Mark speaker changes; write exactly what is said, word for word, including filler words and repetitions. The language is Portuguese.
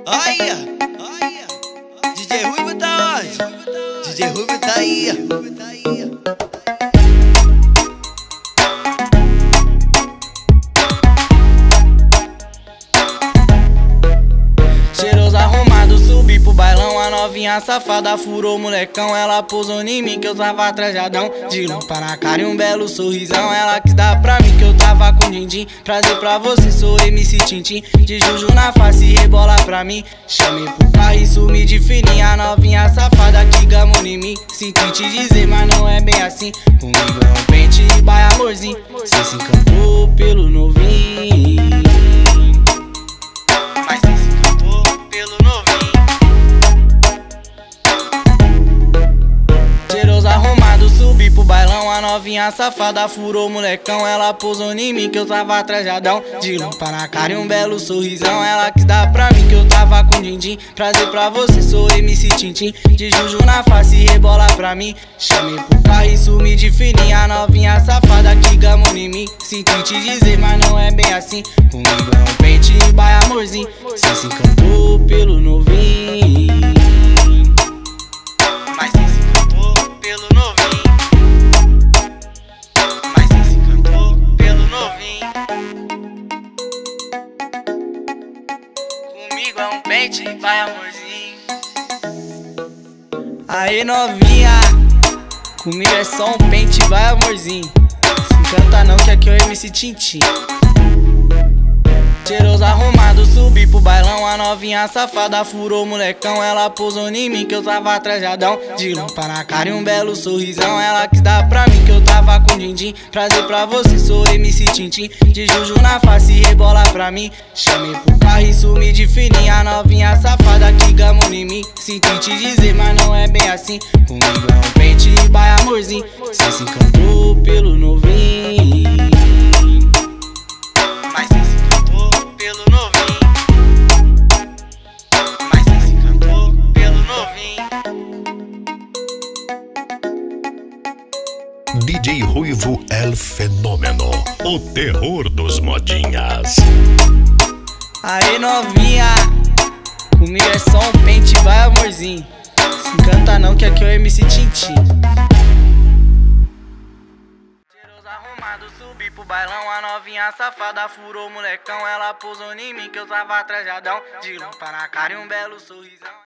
Speaker 1: Olha, olha, D J Ruivo tá onde? D J Ruivo tá aí.
Speaker 2: Cheiroso arrumado, subi pro bailão. A novinha safada furou molecão. Ela pousou em mim que eu tava trajadão, de lampa na cara e um belo sorrisão. Ela quis dar pra mim que eu tava com din-din. Prazer pra você, sou M C Tintin. De juju na face e rebola pra mim. Chamei pro carro e sumi de fininho. A novinha safada que gamou em mim. Sinto te dizer, mas não é bem assim. Comigo é um pente e vai amorzinho. Cê se encantou pelo novinho. Subi pro bailão, a novinha safada furou molecão. Ela pousou em mim que eu tava trajadão, de lampa na cara e um belo sorrisão. Ela quis dar pra mim que eu tava com din-din. Prazer pra você, sou M C Tintin. De juju na face e rebola pra mim. Chamei pro carro e sumi de fininho. A novinha safada que gamou em mim. Sinto te dizer, mas não é bem assim. Comigo é um pente e vai amorzinho. Cê se encantou pelo novinho. Mas cê se encantou pelo novinho. Comigo é um pente, vai amorzinho. Aê novinha, comigo é só um pente, vai amorzinho. Se encanta não que aqui é o M C Tintin. Cheiroso arrumado, subi pro bailão. A novinha safada furou molecão. Ela pousou em mim que eu tava trajadão, de lampa na cara e um belo sorrisão. Ela quis dar pra mim que eu tava com din-din. Prazer pra você, sou M C Tintin. De juju na face e rebola pra mim. Chamei pro carro e sumi de fininho. A novinha safada que gamou em mim. Sinto te dizer, mas não é bem assim. Comigo é um pente e vai amorzinho. Cê se encantou pelo novinho. Mas cê se encantou pelo novinho. Mas cê se encantou pelo novinho.
Speaker 3: D J Ruivo El Fenômeno, o terror dos modinhas.
Speaker 2: Aê novinha, comigo é só um pente, vai amorzinho. Se encanta não que aqui é o M C Tintin. Cheiroso arrumado, subi pro bailão. A novinha safada furou molecão. Ela pousou em mim que eu tava trajadão, de lampa na cara e um belo sorrisão.